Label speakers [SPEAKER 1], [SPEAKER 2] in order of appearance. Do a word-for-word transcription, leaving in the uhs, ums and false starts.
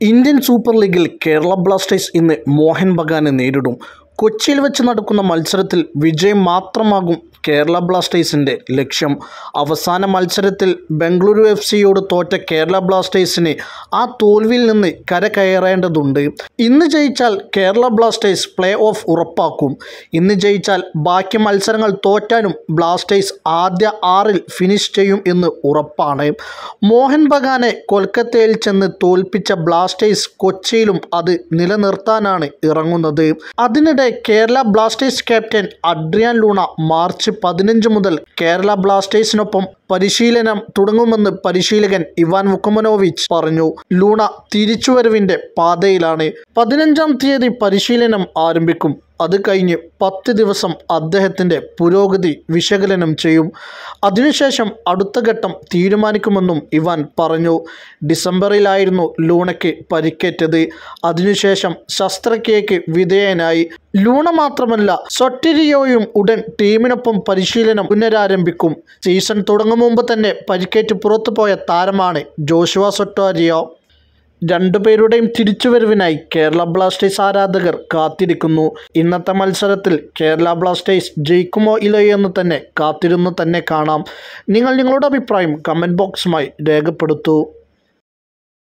[SPEAKER 1] Indian super ലീഗിൽ Kerala Blasters ഇന്ന് മോഹൻ ബഗാനെ നേരിടും. കൊച്ചിയിൽ വെച്ച് നടക്കുന്ന മത്സരത്തിൽ വിജയം മാത്രമാകും കേരള ബ്ലാസ്റ്റേഴ്സിൻ്റെ ലക്ഷ്യം. അവസാന മത്സരത്തിൽ ബംഗളൂരു എഫ് സിയോട് തോറ്റ കേരള ബ്ലാസ്റ്റേഴ്സിന് ആ തോൽവിയിൽ നിന്ന് കരകയറേണ്ടതുണ്ട്. ഇന്ന് ജയിച്ചാൽ കേരള ബ്ലാസ്റ്റേഴ്സ് പ്ലേ ഓഫ് ഉറപ്പാക്കും. ഇന്ന് ജയിച്ചാൽ ബാക്കി മത്സരങ്ങൾ തോറ്റാനും ബ്ലാസ്റ്റേഴ്സ് ആദ്യ ആറിൽ ഫിനിഷ് ചെയ്യും എന്ന് ഉറപ്പാണ്. മോഹൻ ബഗാനെ കൊൽക്കത്തയിൽ ചെന്ന് തോൽപ്പിച്ച ബ്ലാസ്റ്റേഴ്സ് കൊച്ചിയിലും അത് നിലനിർത്താനാണ് ഇറങ്ങുന്നത്. അതിനിടെ Kerala Blasters captain Adrian Luna March പതിനഞ്ച് മുതൽ കേരള ബ്ലാസ്റ്റേഴ്സിനൊപ്പം പരിശീലനം തുടങ്ങുമെന്ന് പരിശീലകൻ ഇവാൻ വുക്കമനോവിച്ച് പറഞ്ഞു. ലൂണ തിരിച്ചുവരവിൻ്റെ പാതയിലാണ്. പതിനഞ്ചാം തീയതി പരിശീലനം ആരംഭിക്കും. അത് കഴിഞ്ഞ് പത്ത് ദിവസം അദ്ദേഹത്തിൻ്റെ പുരോഗതി വിശകലനം ചെയ്യും. അതിനുശേഷം അടുത്ത ഘട്ടം തീരുമാനിക്കുമെന്നും ഇവാൻ പറഞ്ഞു. ഡിസംബറിലായിരുന്നു ലൂണയ്ക്ക് പരിക്കേറ്റത്. അതിനുശേഷം ശസ്ത്രക്രിയയ്ക്ക് വിധേയനായി. ലൂണ മാത്രമല്ല, സൊട്ടിരിയോയും ഉടൻ ടീമിനൊപ്പം പരിശീലനം പുനരാരംഭിക്കും. സീസൺ തുടങ്ങും മുമ്പ് തന്നെ പരിക്കേറ്റ് പുറത്തുപോയ താരമാണ് ജോഷുവ സൊട്ടോരിയോ. രണ്ടുപേരുടെയും തിരിച്ചുവരവിനായി കേരള ബ്ലാസ്റ്റേഴ്സ് ആരാധകർ കാത്തിരിക്കുന്നു. ഇന്നത്തെ മത്സരത്തിൽ കേരള ബ്ലാസ്റ്റേഴ്സ് ജയിക്കുമോ ഇല്ലയോ എന്ന് തന്നെ കാത്തിരുന്ന് തന്നെ കാണാം. നിങ്ങൾ നിങ്ങളുടെ അഭിപ്രായം കമൻറ്റ് ബോക്സുമായി രേഖപ്പെടുത്തൂ.